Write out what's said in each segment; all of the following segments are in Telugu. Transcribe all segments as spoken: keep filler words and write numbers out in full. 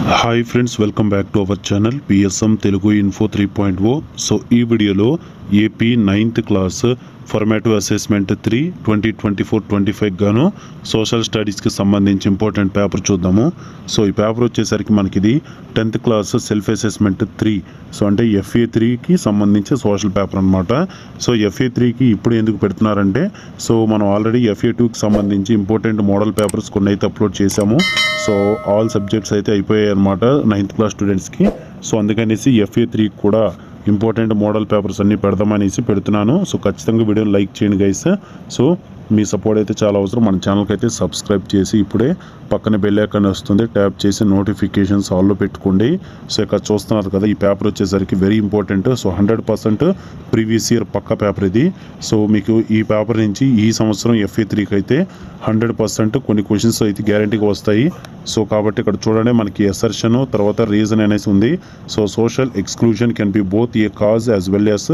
Hi friends, welcome back to our channel PSM Telugu info three point o. So ఈ వీడియోలో AP ninth class formative assessment three twenty twenty four twenty five గాను సోషల్ స్టడీస్కి సంబంధించి ఇంపార్టెంట్ పేపర్ చూద్దాము. సో ఈ పేపర్ వచ్చేసరికి మనకి ఇది tenth class self assessment three, so అంటే ఎఫ్ఏ త్రీకి సంబంధించి సోషల్ పేపర్ అనమాట. సో ఎఫ్ఏ త్రీకి ఇప్పుడు ఎందుకు పెడుతున్నారంటే, సో మనం ఆల్రెడీ ఎఫ్ఏ టూకి సంబంధించి ఇంపార్టెంట్ మోడల్ పేపర్స్ కొన్ని అయితే అప్లోడ్ చేశాము. సో ఆల్ సబ్జెక్ట్స్ అయితే అయిపోయాయి అనమాట నైన్త్ క్లాస్ స్టూడెంట్స్కి. సో అందుకనేసి ఎఫ్ఏ త్రీకి కూడా ఇంపార్టెంట్ మోడల్ పేపర్స్ అన్నీ పెడదామనేసి పెడుతున్నాను. సో ఖచ్చితంగా వీడియోని లైక్ చేయండి గైస్. సో మీ సపోర్ట్ అయితే చాలా అవసరం. మన ఛానల్కి అయితే సబ్స్క్రైబ్ చేసి ఇప్పుడే పక్కన బెల్ ఐకాన్ వస్తుంది, ట్యాప్ చేసి నోటిఫికేషన్స్ ఆల్లో పెట్టుకోండి. సో ఇక్కడ చూస్తున్నారు కదా, ఈ పేపర్ వచ్చేసరికి very important. So hundred percent previous year పక్క పేపర్ ఇది. సో మీకు ఈ పేపర్ నుంచి ఈ సంవత్సరం ఎఫ్ఏ త్రీకి అయితే హండ్రెడ్ పర్సెంట్ కొన్ని క్వశ్చన్స్ అయితే గ్యారంటీగా వస్తాయి. సో కాబట్టి ఇక్కడ చూడండి, మనకి అసర్షన్ తర్వాత రీజన్ అనేసి ఉంది. So social exclusion can be both a cause as well as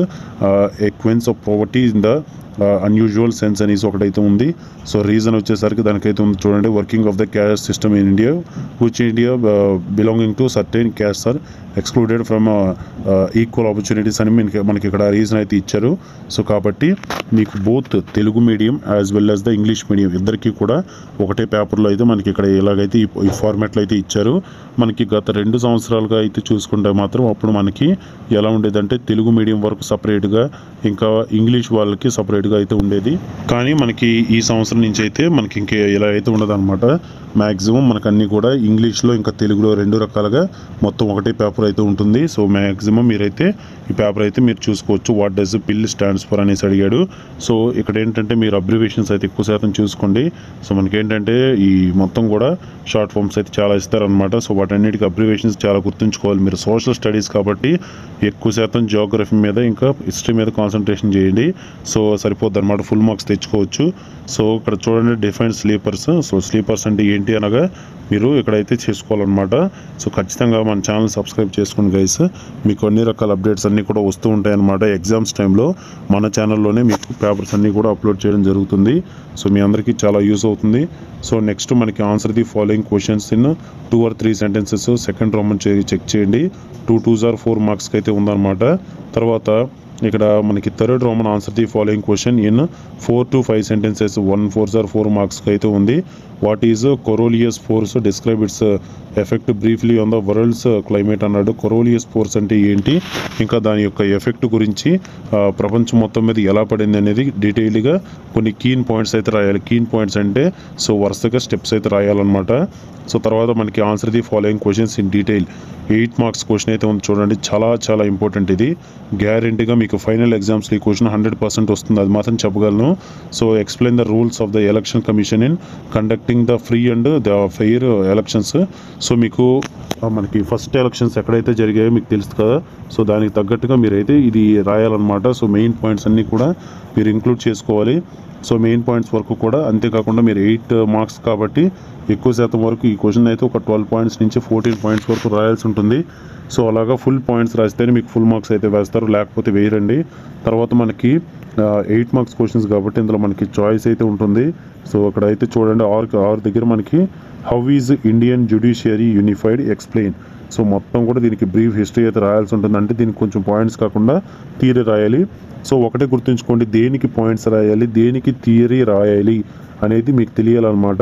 a consequence of poverty in the unusual sense అనేసి ఒకటైతే ఉంది. సో రీజన్ వచ్చేసరికి దానికైతే ఉంది చూడండి, working of the caste system in India which India belonging to certain caste are excluded from equal opportunities అని మనకి మనకి ఇక్కడ రీజన్ అయితే ఇచ్చారు. సో కాబట్టి మీకు both Telugu medium as well as the English medium ఇద్దరికీ కూడా ఒకటే పేపర్లో అయితే మనకి ఇక్కడ ఇలాగైతే ఈ ఫార్మాట్లో అయితే ఇచ్చారు. మనకి గత రెండు సంవత్సరాలుగా అయితే చూసుకుంటే మాత్రం అప్పుడు మనకి ఎలా ఉండేదంటే, తెలుగు మీడియం వరకు సపరేట్గా, ఇంకా ఇంగ్లీష్ వాళ్ళకి సపరేట్గా అయితే ఉండేది. కానీ మనకి ఈ సంవత్సరం నుంచి అయితే మనకి ఇంకే ఇలా అయితే ఉండదు అనమాట. మ్యాక్సిమం మనకు అన్నీ కూడా ఇంగ్లీష్లో ఇంకా తెలుగులో రెండు రకాలుగా మొత్తం ఒకటే పేపర్ అయితే ఉంటుంది. సో మ్యాక్సిమం మీరైతే ఈ పేపర్ అయితే మీరు చూసుకోవచ్చు. What does PIL stands for అనేసి అడిగాడు. సో ఇక్కడ ఏంటంటే మీరు అబ్రివేషన్స్ అయితే ఎక్కువ శాతం చూసుకోండి. సో మనకి ఏంటంటే ఈ మొత్తం కూడా షార్ట్ ఫామ్స్ అయితే చాలా ఇస్తారనమాట. సో వాటన్నిటికీ అబ్రివేషన్స్ చాలా గుర్తుంచుకోవాలి. మీరు సోషల్ స్టడీస్ కాబట్టి ఎక్కువ శాతం జియోగ్రఫీ మీద ఇంకా హిస్టరీ మీద కాన్సన్ట్రేషన్ చేయండి. సో సరిపోద్ది అనమాట, ఫుల్ మార్క్స్ తెచ్చుకోవచ్చు. సో ఇక్కడ చూడండి, డిఫైన్ స్లీపర్స్. సో స్లీపర్స్ అంటే ఏంటి అనగా మీరు ఇక్కడైతే చేసుకోవాలన్నమాట. సో ఖచ్చితంగా మన ఛానల్ సబ్స్క్రైబ్ చేసుకోండి గైస్. మీకు అన్ని రకాల అప్డేట్స్ అన్నీ కూడా వస్తూ ఉంటాయి అన్నమాట. ఎగ్జామ్స్ టైంలో మన ఛానల్లోనే మీకు పేపర్స్ అన్నీ కూడా అప్లోడ్ చేయడం జరుగుతుంది. సో మీ అందరికీ చాలా యూస్ అవుతుంది. సో నెక్స్ట్ మనకి answer the following questions in two or three sentences second roman check చేయండి. టూ టూ ఆర్ ఫోర్ మార్క్స్కి అయితే ఉందన్నమాట. తర్వాత ఇక్కడ మనకి third roman answer the following question in four to five sentences one four or four మార్క్స్కి అయితే ఉంది. What is Coriolis force, describe its effect briefly on the world's climate అన్నాడు. కొరోలియస్ ఫోర్స్ అంటే ఏంటి, ఇంకా దాని యొక్క ఎఫెక్ట్ గురించి ప్రపంచం మొత్తం మీద ఎలా పడింది అనేది డీటెయిల్గా కొన్ని కీన్ పాయింట్స్ అయితే రాయాలి. కీన్ పాయింట్స్ అంటే సో వరుసగా స్టెప్స్ అయితే రాయాలన్నమాట. సో తర్వాత మనకి answer the following questions in detail eight marks question అయితే ఉంది చూడండి. చాలా చాలా ఇంపార్టెంట్ ఇది. గ్యారెంటీగా మీకు ఫైనల్ ఎగ్జామ్స్లో ఈ క్వశ్చన్ హండ్రెడ్ పర్సెంట్ వస్తుంది, అది మాత్రం చెప్పగలను. So explain the rules of the election commission in conducting the free and the fair elections. So మీకు మనకి ఫస్ట్ ఎలక్షన్స్ ఎక్కడైతే జరిగాయో మీకు తెలుసు కదా. సో దానికి తగ్గట్టుగా మీరైతే ఇది రాయాలన్నమాట. సో మెయిన్ పాయింట్స్ అన్నీ కూడా మీరు ఇంక్లూడ్ చేసుకోవాలి. సో మెయిన్ పాయింట్స్ వరకు కూడా, అంతేకాకుండా మీరు ఎయిట్ మార్క్స్ కాబట్టి ఎక్కువ శాతం వరకు ఈ క్వశ్చన్ అయితే ఒక ట్వెల్వ్ పాయింట్స్ నుంచి ఫోర్టీన్ పాయింట్స్ వరకు రాయాల్సి ఉంటుంది. సో అలాగా ఫుల్ పాయింట్స్ రాస్తేనే మీకు ఫుల్ మార్క్స్ అయితే వేస్తారు, లేకపోతే వేయరండి. తర్వాత మనకి ఎయిట్ మార్క్స్ క్వశ్చన్స్ కాబట్టి ఇందులో మనకి చాయిస్ అయితే ఉంటుంది. సో అక్కడ అయితే చూడండి, ఆరు ఆరు దగ్గర మనకి how is Indian judiciary unified explain. So మొత్తం కూడా దీనికి బ్రీఫ్ హిస్టరీ అయితే రాయాల్సి ఉంటుంది. అంటే దీనికి కొంచెం పాయింట్స్ కాకుండా థియరీ రాయాలి. సో ఒకటే గుర్తుంచుకోండి, దేనికి పాయింట్స్ రాయాలి, దేనికి థియరీ రాయాలి అనేది మీకు తెలియాలన్నమాట.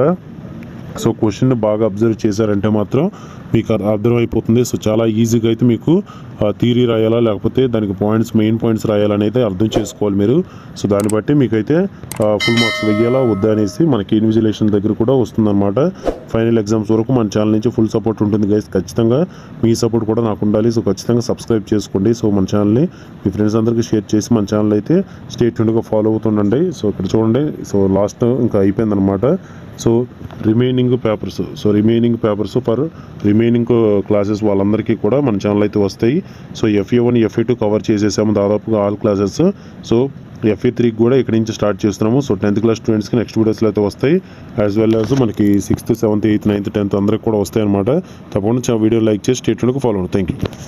సో క్వశ్చన్ బాగా అబ్జర్వ్ చేశారంటే మాత్రం మీకు అర్థమైపోతుంది. సో చాలా ఈజీగా అయితే మీకు థియరీ రాయాలా లేకపోతే దానికి పాయింట్స్ మెయిన్ పాయింట్స్ రాయాలని అయితే అర్థం చేసుకోవాలి మీరు. సో దాన్ని బట్టి మీకైతే ఫుల్ మార్క్స్ వెయ్యాలా వద్దా అనేసి మనకి ఇన్విజిలేషన్ దగ్గర కూడా వస్తుందన్నమాట. ఫైనల్ ఎగ్జామ్స్ వరకు మన ఛానల్ నుంచి ఫుల్ సపోర్ట్ ఉంటుంది గైస్. ఖచ్చితంగా మీ సపోర్ట్ కూడా నాకు ఉండాలి. సో ఖచ్చితంగా సబ్స్క్రైబ్ చేసుకోండి. సో మన ఛానల్ని మీ ఫ్రెండ్స్ అందరికీ షేర్ చేసి మన ఛానల్ అయితే స్టే ట్యూన్గా ఫాలో అవుతుండండి. సో ఇక్కడ చూడండి, సో లాస్ట్ ఇంకా అయిపోయిందనమాట. So remaining papers so remaining papers for remaining classes వాళ్ళందరికీ కూడా మన ఛానల్ అయితే వస్తాయి. So FA one FA two cover చేసేసాము దాదాపుగా ఆల్ క్లాసెస్. సో ఎఫ్ఏ త్రీకి కూడా ఇక్కడ నుంచి స్టార్ట్ చేస్తున్నాము. సో టెన్త్ క్లాస్ స్టూడెంట్స్కి నెక్స్ట్ వీడియోస్లో అయితే వస్తాయి. యాజ్ వెల్ యాజ్ మనకి sixth seventh eighth ninth tenth అందరికి కూడా వస్తాయి అనమాట. తప్పకుండా వీడియో లైక్ చేసి స్టేట్ ఫాలో అవ్వండి. Thank you.